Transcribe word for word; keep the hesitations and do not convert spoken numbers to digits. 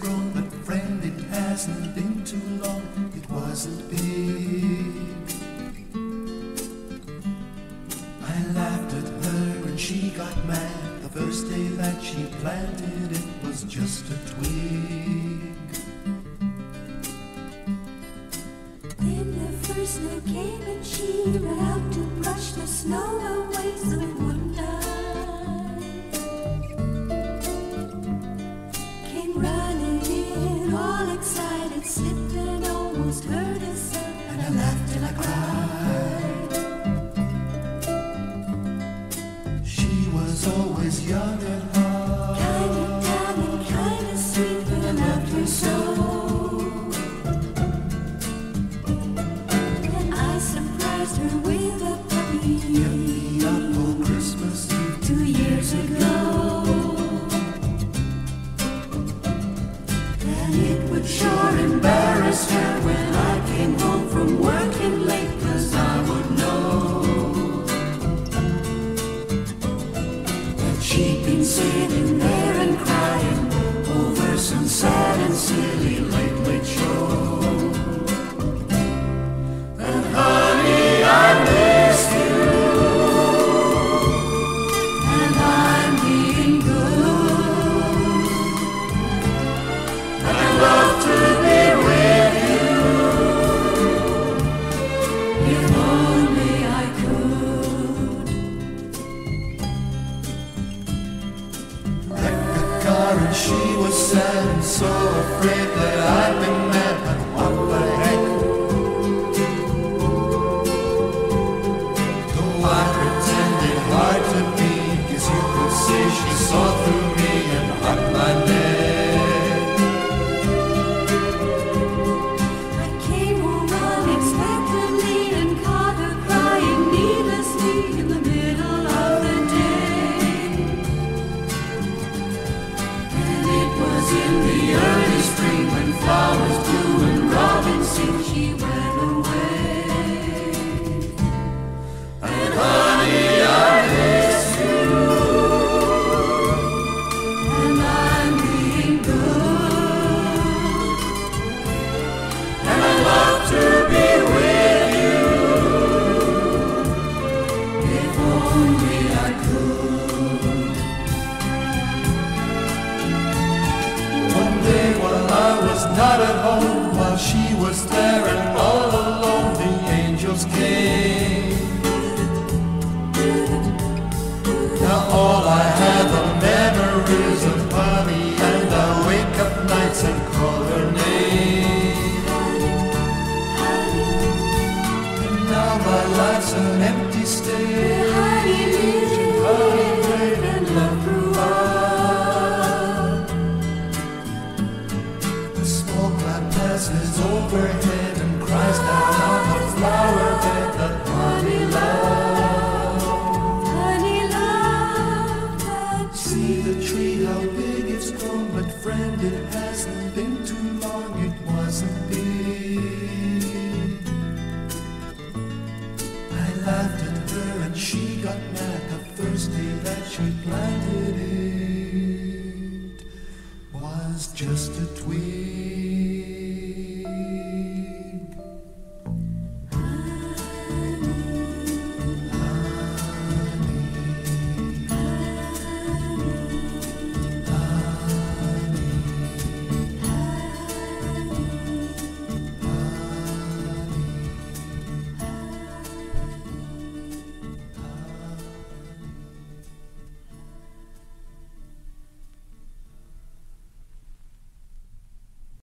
grown, but friend, it hasn't been too long. It wasn't big. I laughed at her and she got mad. The first day that she planted it was just a twig. Then the first snow came and she ran out to brush the snow away so it wouldn't die. Came running in all excited, slipped and almost hurt herself, and I laughed till I cried. She was always young at heart, Kinda dumb and kinda sweet, but I loved her so. And I surprised her with a puppy. Give me up on Christmas Eve Two years ago. And it would sure embarrass her when I came home from working late, 'cause I would know that she'd been sitting there and crying over some sad and silly late late show. And honey, I miss you, and I'm being good, and I love to be with you, if only I could. wrecked the car and she was sad and so afraid that I'd been mad. But what the heck? Though I pretended hard to be, 'cause you could see she saw through me and hugged my neck. I came home unexpectedly and caught her crying needlessly in the middle of the day. And it was in the early spring when flowers blew and robins sing, she went away. And honey, I miss you, and I'm being good, and I love to be with you, if only I could. One day while I was not at home, while she was there and all alone, the angels came. Now all I have are memories of honey, and I wake up nights and call her name. And now my life's an empty state. Honey lived Honey prayed and love grew up. The small cloud passes overhead and cries down on the flower bed that honey love. Honey love that See the tree, how big it's grown, but friend, it hasn't been too long. It wasn't big. I laughed at her and she got mad the first day that she planted it was just a twig.